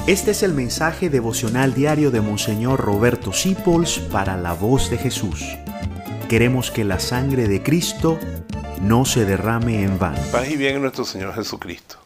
Este es el mensaje devocional diario de Monseñor Roberto Sipols para la Voz de Jesús. Queremos que la sangre de Cristo no se derrame en vano. Paz y bien en nuestro Señor Jesucristo.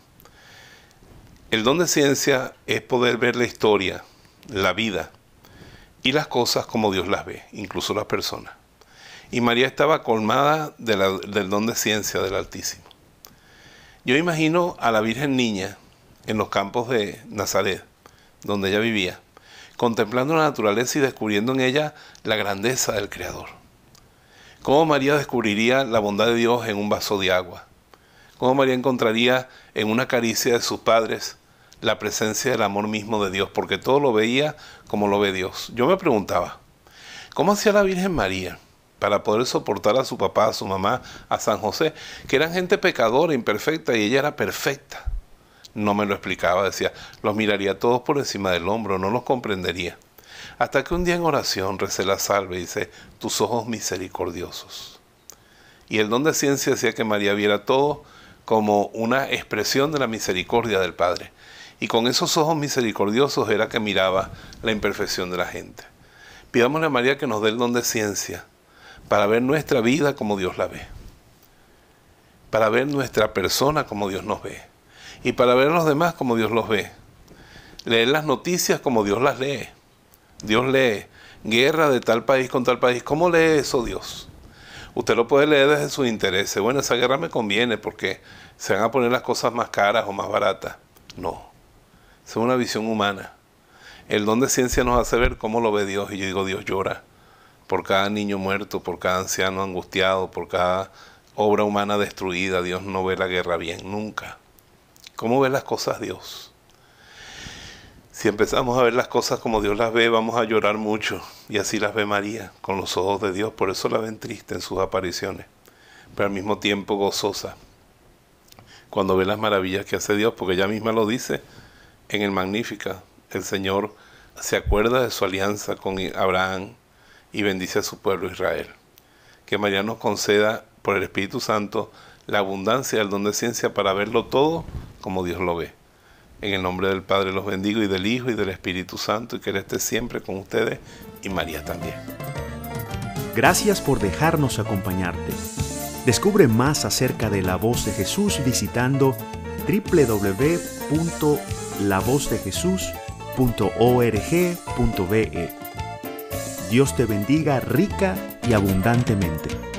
El don de ciencia es poder ver la historia, la vida y las cosas como Dios las ve, incluso las personas. Y María estaba colmada del don de ciencia del Altísimo. Yo imagino a la Virgen Niña en los campos de Nazaret, donde ella vivía, contemplando la naturaleza y descubriendo en ella la grandeza del Creador. ¿Cómo María descubriría la bondad de Dios en un vaso de agua? ¿Cómo María encontraría en una caricia de sus padres la presencia del amor mismo de Dios? Porque todo lo veía como lo ve Dios. Yo me preguntaba, ¿cómo hacía la Virgen María para poder soportar a su papá, a su mamá, a San José, que eran gente pecadora, imperfecta, y ella era perfecta? No me lo explicaba, decía, los miraría todos por encima del hombro, no los comprendería. Hasta que un día en oración recé la salve y dice, tus ojos misericordiosos. Y el don de ciencia decía que María viera todo como una expresión de la misericordia del Padre. Y con esos ojos misericordiosos era que miraba la imperfección de la gente. Pidámosle a María que nos dé el don de ciencia para ver nuestra vida como Dios la ve, para ver nuestra persona como Dios nos ve, y para ver a los demás como Dios los ve. Leer las noticias como Dios las lee. Dios lee guerra de tal país con tal país. ¿Cómo lee eso Dios? Usted lo puede leer desde sus intereses. Bueno, esa guerra me conviene porque se van a poner las cosas más caras o más baratas. No, es una visión humana. El don de ciencia nos hace ver cómo lo ve Dios. Y yo digo, Dios llora por cada niño muerto, por cada anciano angustiado, por cada obra humana destruida. Dios no ve la guerra bien, nunca. ¿Cómo ve las cosas Dios? Si empezamos a ver las cosas como Dios las ve, vamos a llorar mucho. Y así las ve María, con los ojos de Dios. Por eso la ven triste en sus apariciones, pero al mismo tiempo gozosa cuando ve las maravillas que hace Dios, porque ella misma lo dice en el Magnífica. El Señor se acuerda de su alianza con Abraham y bendice a su pueblo Israel. Que María nos conceda por el Espíritu Santo la abundancia del don de ciencia para verlo todo como Dios lo ve. En el nombre del Padre los bendigo, y del Hijo y del Espíritu Santo, y que Él esté siempre con ustedes y María también. Gracias por dejarnos acompañarte. Descubre más acerca de La Voz de Jesús visitando www.lavozdejesús.org.be. Dios te bendiga rica y abundantemente.